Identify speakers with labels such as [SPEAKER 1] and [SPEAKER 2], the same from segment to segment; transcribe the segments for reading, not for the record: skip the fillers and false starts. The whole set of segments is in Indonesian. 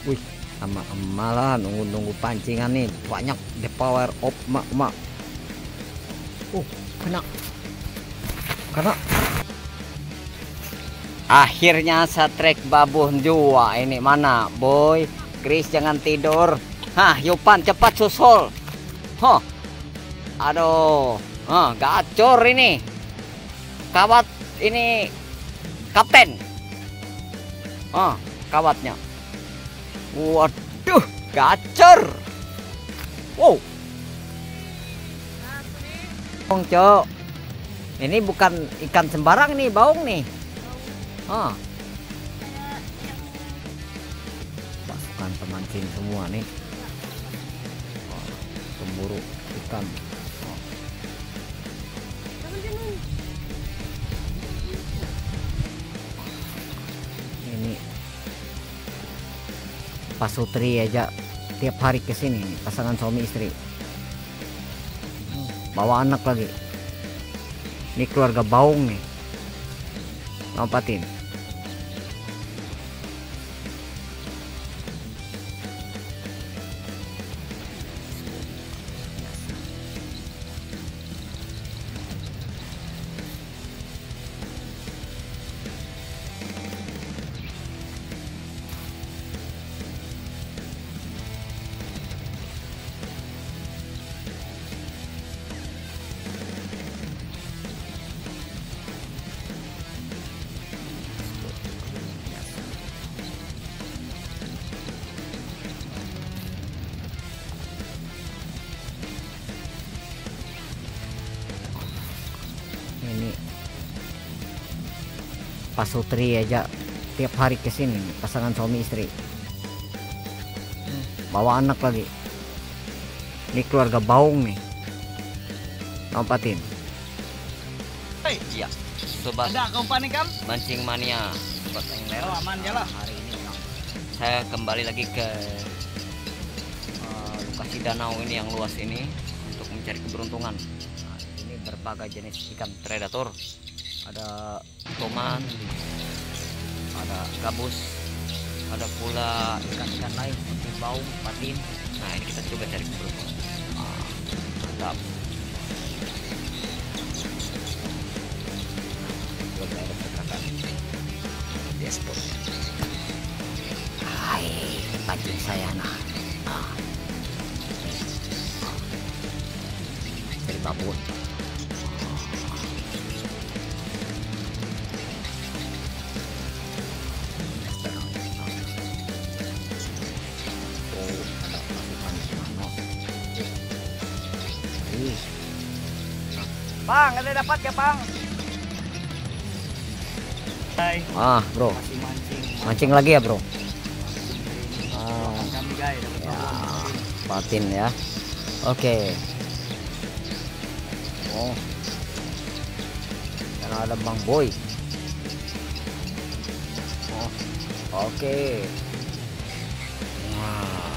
[SPEAKER 1] Wih, sama malah nunggu pancingan nih banyak. The power of mak. Kena. Akhirnya satrek babuh jua ini mana boy. Chris jangan tidur. Hah, Yupan cepat susul. Huh. Aduh, gacor ini. Kawat ini kapten. Kawatnya. Waduh, gacor. Wow. Cok. Ini bukan ikan sembarang nih, baung nih. Pasukan pemancing semua nih. Pemburu ikan. Ini Pak Sutri aja tiap hari kesini nih, pasangan suami istri. Bawa anak lagi. Ini keluarga baung nih. Lompatin. Ini Pak Sutri aja tiap hari kesini nih, pasangan suami istri. Bawa anak lagi. Ini keluarga baung nih. Lompatin. Iya, sobat.
[SPEAKER 2] Ada kompani kan?
[SPEAKER 1] Mancing mania. Sobat Engler.
[SPEAKER 2] Oh, aman ya lah.
[SPEAKER 1] Hari ini saya kembali lagi ke lokasi danau ini yang luas ini untuk mencari keberuntungan. Nah, ini berbagai jenis ikan predator. Ada toman, ada gabus, ada pula ikan-ikan lain seperti baung, patin. Nah, ini kita coba cari keberuntungan. Mantap. Coba ada pergerakan di spotnya. Hai, pancing saya nah. Dari babon.
[SPEAKER 2] Bang, ada dapat ya, Bang? Hai.
[SPEAKER 1] Bro.
[SPEAKER 2] Masih mancing.
[SPEAKER 1] Mancing lagi ya, Bro?
[SPEAKER 2] Kami guys, dapat
[SPEAKER 1] Ya, patin ya. Oke. Karena ada Bang Boy. Oke. Nah.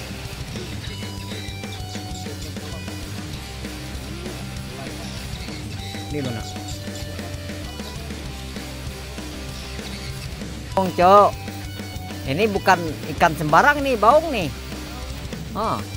[SPEAKER 1] Ini mana? Cok. Ini bukan ikan sembarang nih, baung nih.